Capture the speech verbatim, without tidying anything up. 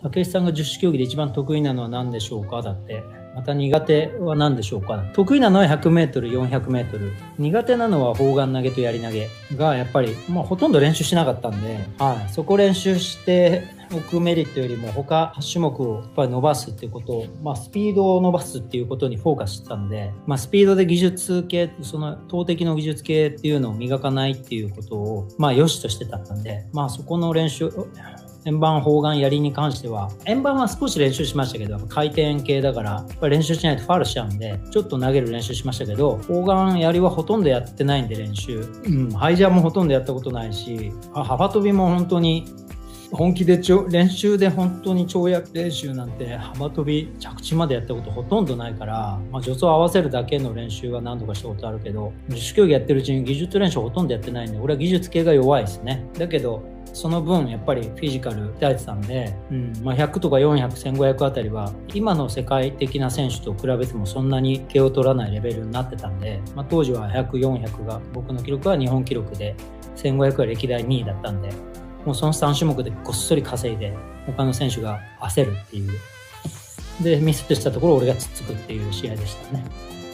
武井さんが十種競技で一番得意なのは何でしょうかだって。また苦手は何でしょうか。得意なのはひゃくメートル、よんひゃくメートル。苦手なのは砲丸投げとやり投げがやっぱり、まあ、ほとんど練習しなかったんで、はい、そこ練習しておくメリットよりも他はち種目をやっぱり伸ばすっていうことを、まあ、スピードを伸ばすっていうことにフォーカスしてたんで、まあ、スピードで技術系、その投擲の技術系っていうのを磨かないっていうことを、まあ、良しとしてたんで、まあ、そこの練習、円盤、砲丸、槍に関しては、円盤は少し練習しましたけど、回転系だから、やっぱり練習しないとファウルしちゃうんで、ちょっと投げる練習しましたけど、砲丸、槍はほとんどやってないんで練習。うん、ハイジャーもほとんどやったことないし、幅跳びも本当に、本気で練習で本当に跳躍練習なんて幅跳び着地までやったことほとんどないから、まあ、助走を合わせるだけの練習は何度かしたことあるけど、十種競技やってるうちに技術練習ほとんどやってないんで、俺は技術系が弱いですね。だけどその分やっぱりフィジカル鍛えてたんで、うんまあ、ひゃくとかよんひゃく、せんごひゃくあたりは今の世界的な選手と比べてもそんなに毛を取らないレベルになってたんで、まあ、当時はひゃく、よんひゃくが僕の記録は日本記録で、せんごひゃくは歴代にいだったんで、もうそのさん種目でごっそり稼いで他の選手が焦るっていうでミスしたところを俺がつっつくっていう試合でしたね。